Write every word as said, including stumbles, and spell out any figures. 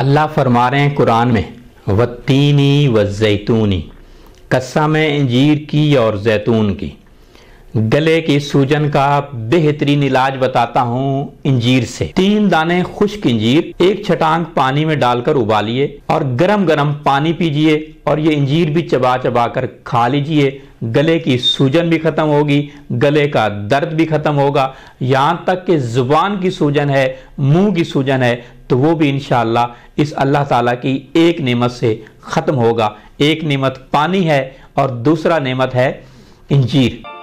अल्लाह फरमा रहे हैं कुरान में, वत्तीनी व जैतूनी, कसम इंजीर की और जैतून की। गले की सूजन का बेहतरीन इलाज बताता हूँ इंजीर से। तीन दाने खुश्क इंजीर एक छटांग पानी में डालकर उबालिए और गरम गरम पानी पीजिए और ये इंजीर भी चबा चबा कर खा लीजिए। गले की सूजन भी खत्म होगी, गले का दर्द भी खत्म होगा, यहाँ तक कि जुबान की सूजन है, मुंह की सूजन है तो वो भी इंशाअल्लाह इस अल्लाह ताला की एक नेमत से खत्म होगा। एक नेमत पानी है और दूसरा नेमत है इंजीर।